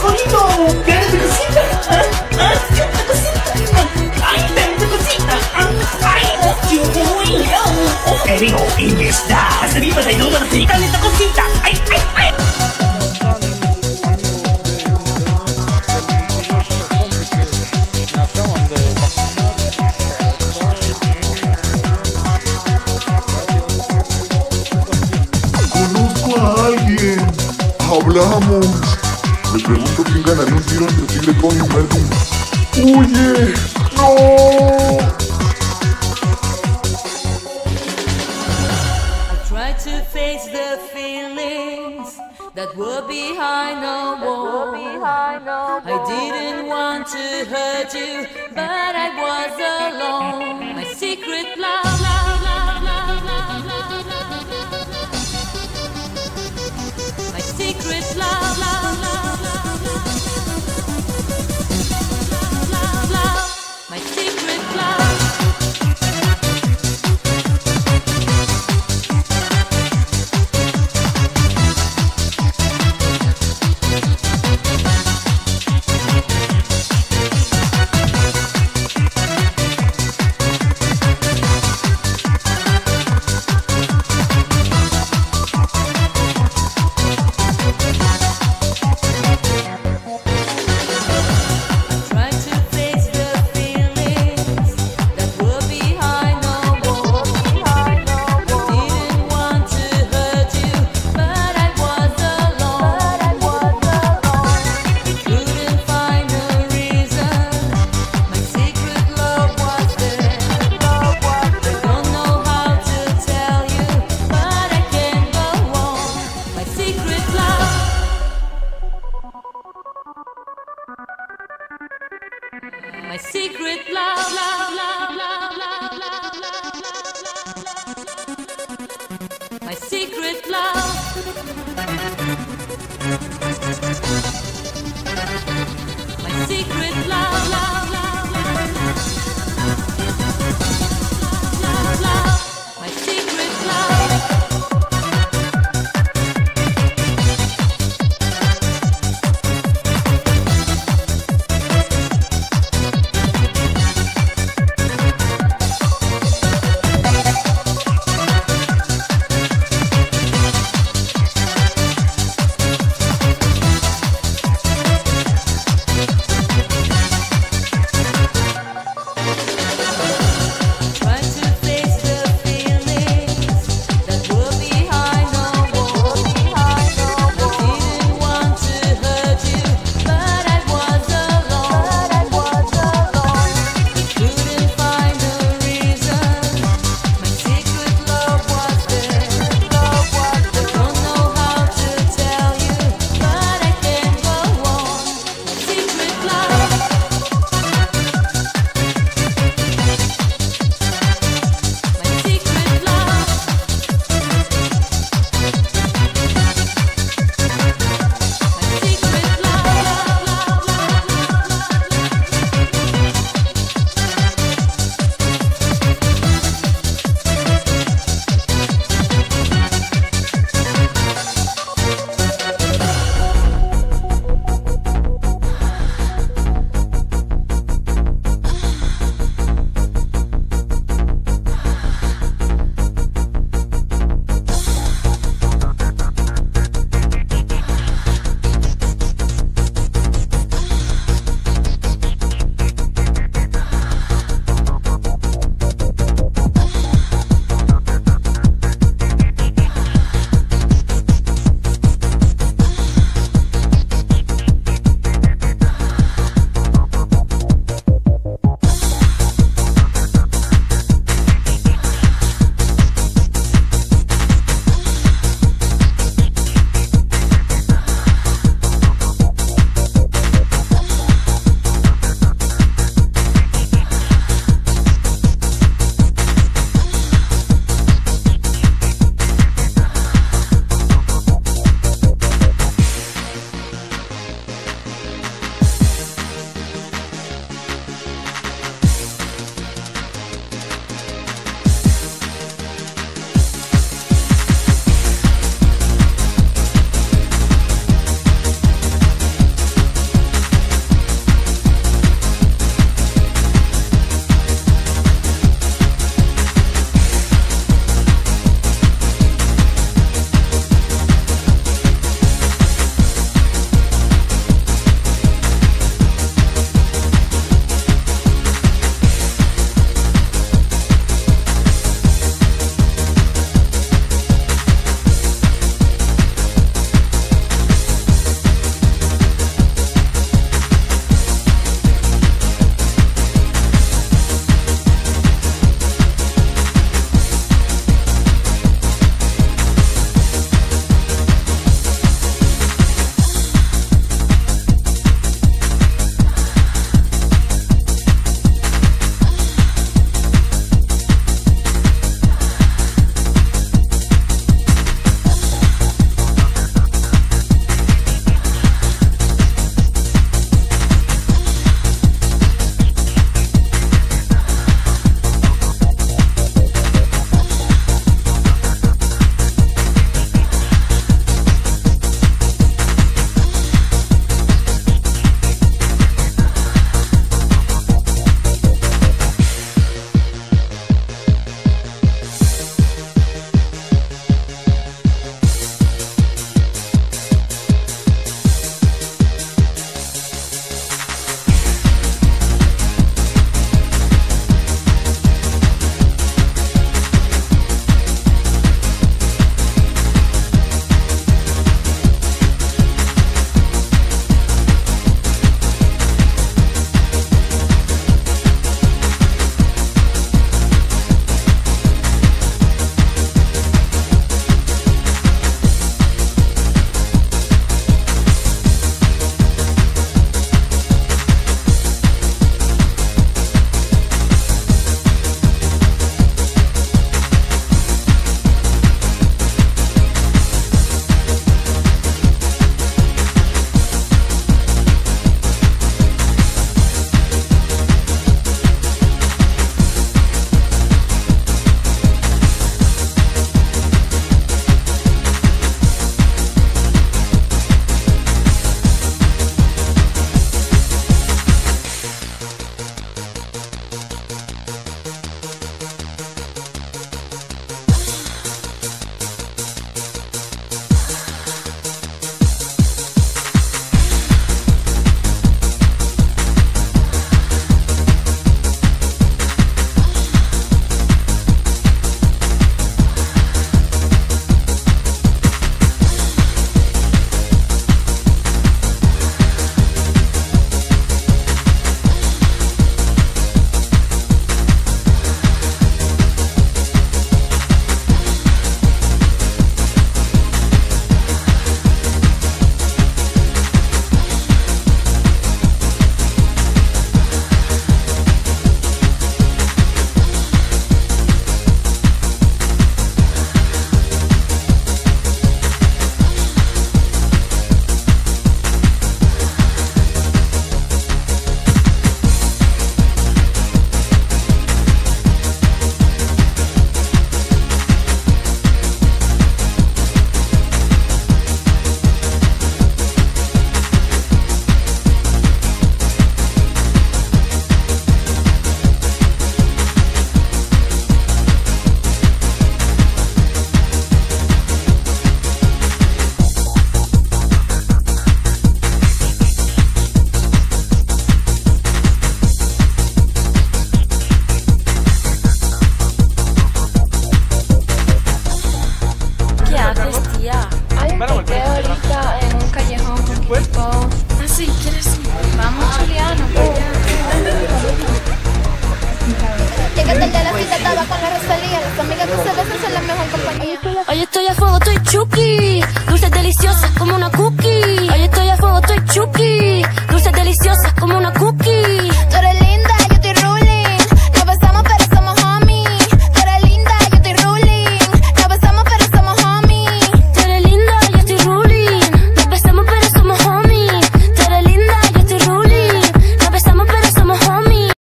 bonito! ¡Ganas de cosita! ¡Siento cosita! ¡Ay, tanta cosita! ¡Ay, uy! Ero, inesta! ¡Arriba de nuevo! ¡Tanta cosita! ¡Ay, ay, ay! Conozco a alguien. Hablamos. Me pregunto quién ganaría un tiro entre Tigre Tony y Melvin. ¡Huye! ¡No! Try to face the feelings that were behind the wall. I didn't want to hurt you, but I was alone. My secret love, love, love, love, love, love, love. My secret love, love, love, love, love, love, love. My secret love. My secret love, love, love, love, love, love, love, love. My secret love. My secret love, love, love, love, love, love. My secret love. mejor compañía. Hoy estoy a fuego, estoy chuki. Dulces deliciosas como una cookie. Hoy estoy a fuego, estoy chuki. Dulces deliciosas como una cookie.